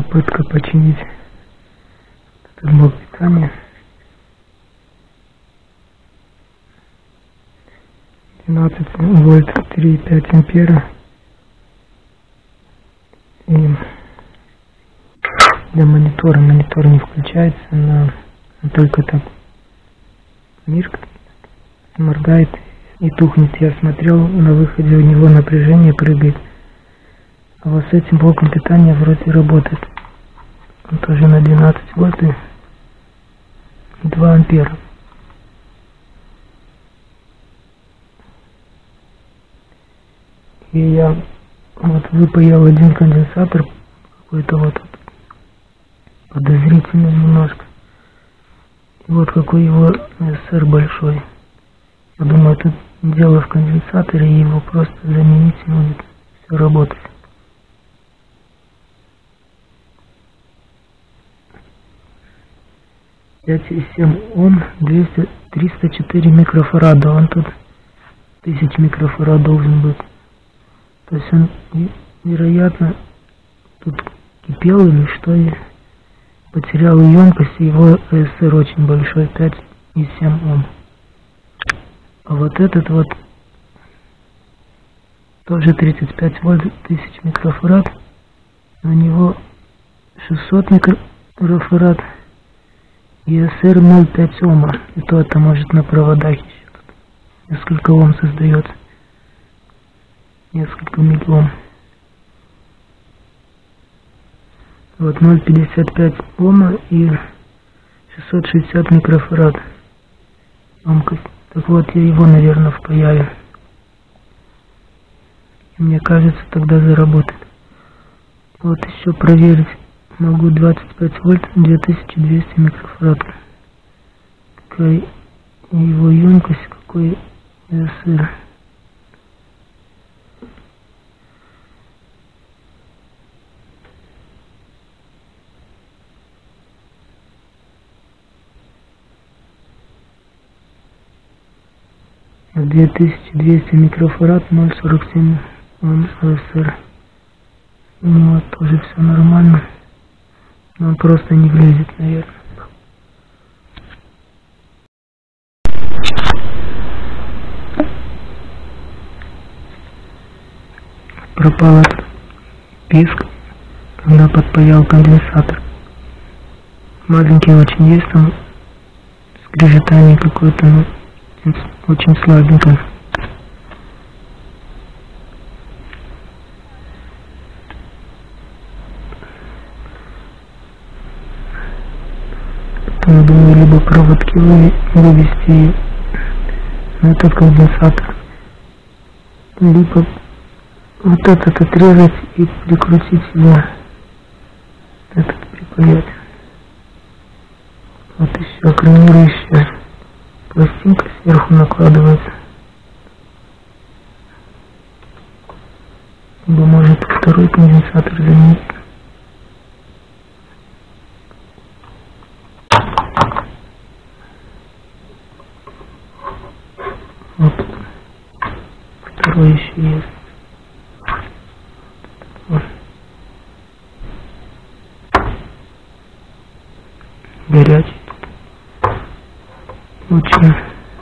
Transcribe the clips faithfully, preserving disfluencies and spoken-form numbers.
попытка починить этот блок питания. двенадцать вольт, три и пять ампера. И для монитора, монитор не включается, но он только так миркает, моргает и тухнет. Я смотрел, на выходе у него напряжение прыгает. А вот с этим блоком питания вроде работает. Он тоже на двенадцать вольт и два ампера. И я вот выпаял один конденсатор, какой-то вот подозрительный немножко. И вот какой его эс эр большой. Я думаю, тут дело в конденсаторе, и его просто заменить, и будет все работать. пять и семь Ом, двести, триста четыре микрофарада. Он тут тысяча микрофарад должен быть. То есть он, вероятно, тут кипел или что, и потерял емкость, и его эс эр очень большой, пять и семь Ом. А вот этот вот тоже тридцать пять вольт, тысяча микрофарад, у него шестьсот микрофарад и эс эр ноль целых пять Ома. И то это может на проводах еще тут несколько Ом создается. Несколько миллиом. Вот ноль целых пятьдесят пять Ома и шестьсот шестьдесят микрофарад емкость. Так вот, я его, наверное, впаяю. И мне кажется, тогда заработает. Вот еще проверить могу двадцать пять вольт, две тысячи двести микрофарад. Какая его емкость, какой эс эр. две тысячи двести микрофарад, ноль целых сорок семь Ом эс эр. Ну вот, тоже все нормально. Но он просто не влезет, наверное. Пропал писк, когда подпаял конденсатор. Маленький очень есть, там скрежетание какое-то, но очень слабенько. Потом думаю, либо проводки вывести на этот конденсатор, либо вот этот отрезать и прикрутить его, этот припаять. Вот еще экранирующая пластинка сверху накладывается. Либо может второй конденсатор заменить. Вот второй еще есть. Вот. Горячий. Очень.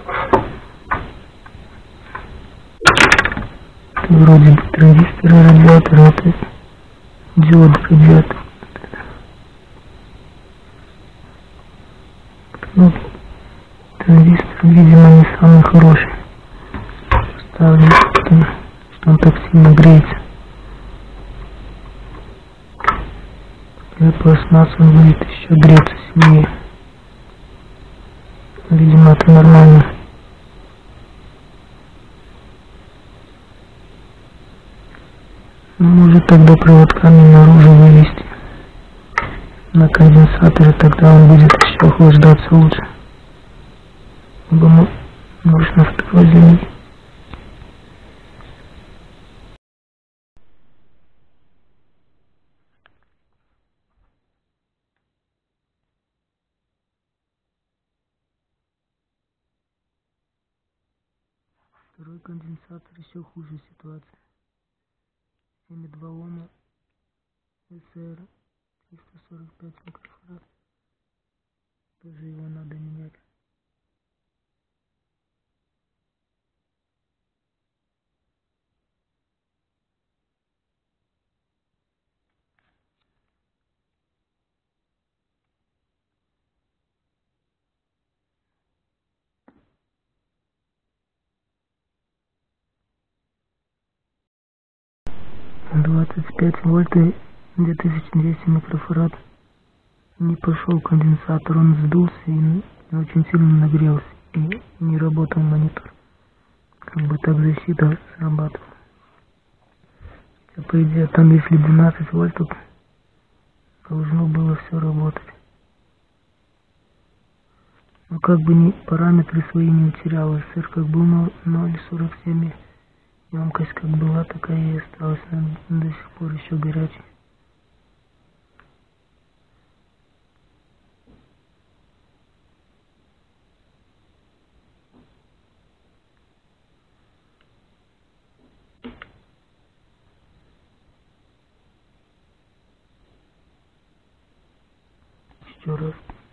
Это вроде бы транзисторы радиатора, это диод радиатор. Ну, транзистор, видимо, не самый хороший. Ставлю, что он так сильно греется. Для пластмассы он будет еще греться сильнее. Видимо, это нормально. Ну, может тогда проводками наружу вывести на конденсаторе, тогда он будет еще охлаждаться лучше. Либо нужно второй заменить. Второй конденсатор еще хуже ситуация. семь и два Ома эс эр триста сорок пять микрофарад. Тоже его надо менять. двадцать пять вольт и две тысячи двести микрофарад. Не пошел конденсатор, он сдулся и очень сильно нагрелся, и не работал монитор. Как бы так защита срабатывала. Хотя, по идее, там если двенадцать вольт, то должно было все работать. Но как бы ни параметры свои не утерял, эс эр как был ноль целых сорок семь, емкость как была, такая и осталась, она до сих пор еще горячая. Еще раз.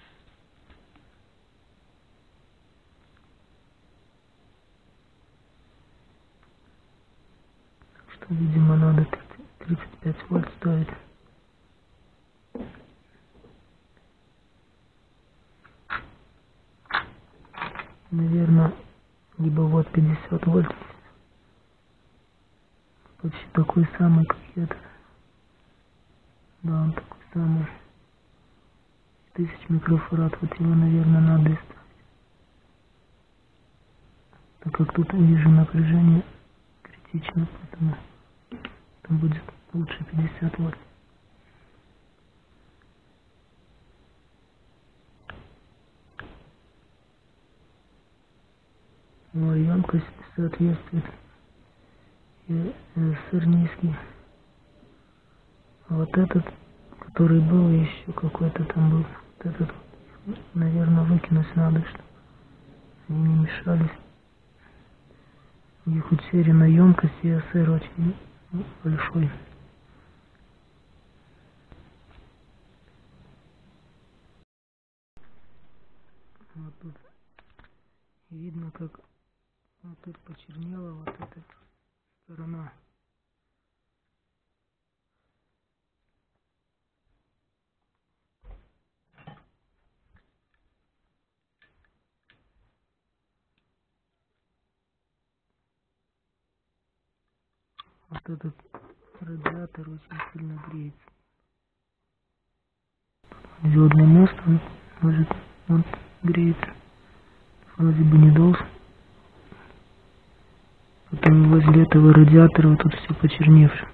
Что, видимо, надо тридцать пять вольт ставить. Наверное, либо вот пятьдесят вольт. Почти такой самый, как этот. Да, он такой самый. Тысяч микрофарад. Вот его, наверное, надо ставить. Так как тут вижу напряжение критично, поэтому там будет лучше пятьдесят вольт. Ну, а емкость соответствует. И эс эр низкий. А вот этот, который был, еще какой-то там был. Вот этот, наверное, выкинуть надо, чтобы они не мешались. У них утеряна емкость, и эс эр очень большой. Вот тут видно, как вот тут почернела вот эта сторона. Вот этот радиатор очень сильно греется. Диодный мост, он может, он греется. Вроде бы не должен. Потом возле этого радиатора вот тут все почерневшее.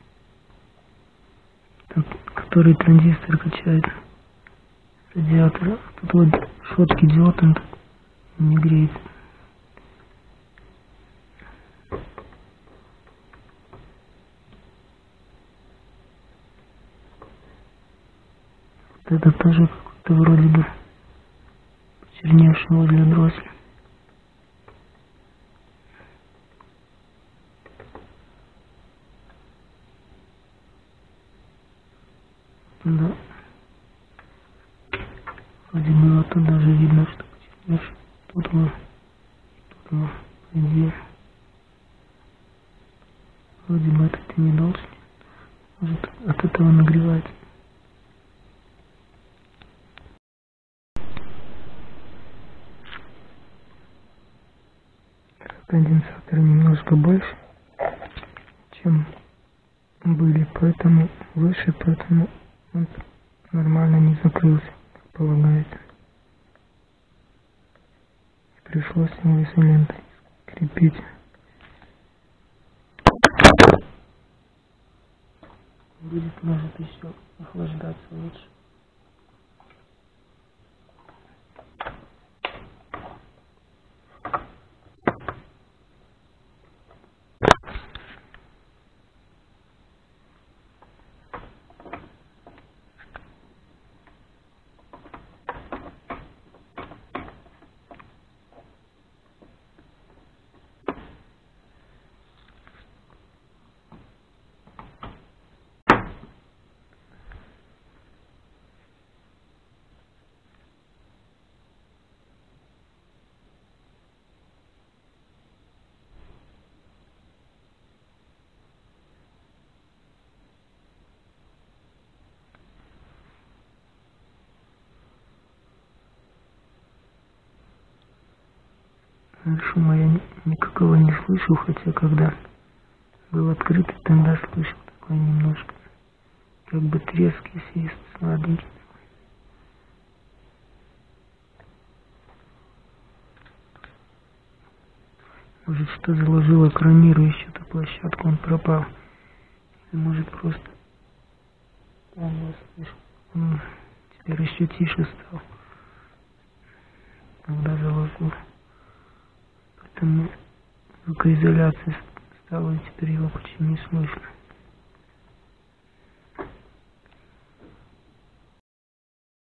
Так, который транзистор качает радиатор. Тут вот шоткий диод, он не греется. Вот это тоже какой-то вроде бы почерневший возле дросселя. Да. Вроде бы вот тут даже видно, что почерневший. Тут вот, тут вот, где. Вроде бы этот и не должен. Может, от этого нагревается. Конденсаторы немножко больше, чем были, поэтому выше, поэтому он нормально не закрылся, как полагается. Пришлось его изолентой крепить. Будет, может, еще охлаждаться лучше. Шума я ни- никакого не слышу, хотя когда был открытый, тогда слышал такое немножко. Как бы треск и свист сладенький. Может, что заложило экранирующую-то площадку, он пропал. Или может просто он вас слышал. Он теперь еще тише стал. Когда заложил. Поэтому звукоизоляция стала, и теперь его почти не слышно.